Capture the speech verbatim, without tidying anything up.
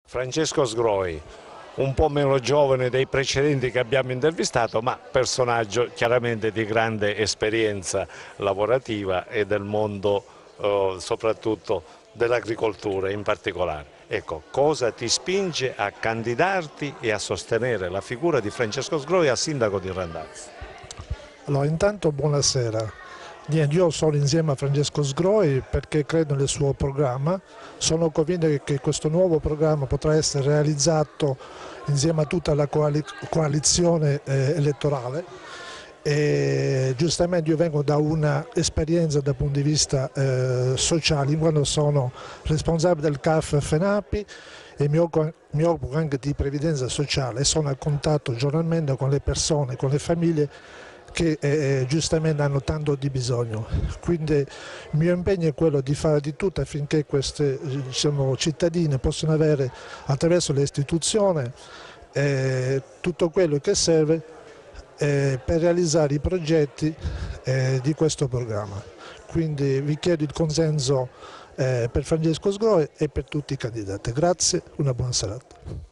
Francesco Sgroi, un po' meno giovane dei precedenti che abbiamo intervistato, ma personaggio chiaramente di grande esperienza lavorativa e del mondo eh, soprattutto dell'agricoltura in particolare. Ecco, cosa ti spinge a candidarti e a sostenere la figura di Francesco Sgroi a sindaco di Randazzo? Allora, intanto buonasera. Niente, io sono insieme a Francesco Sgroi perché credo nel suo programma, sono convinto che questo nuovo programma potrà essere realizzato insieme a tutta la coalizione eh, elettorale e giustamente io vengo da un'esperienza dal punto di vista eh, sociale, in quanto sono responsabile del C A F FENAPI e mi occupo, mi occupo anche di previdenza sociale e sono a contatto giornalmente con le persone, con le famiglie che eh, giustamente hanno tanto di bisogno. Quindi il mio impegno è quello di fare di tutto affinché queste diciamo, cittadine possano avere attraverso le istituzioni eh, tutto quello che serve eh, per realizzare i progetti eh, di questo programma. Quindi vi chiedo il consenso eh, per Francesco Sgroi e per tutti i candidati. Grazie, una buona serata.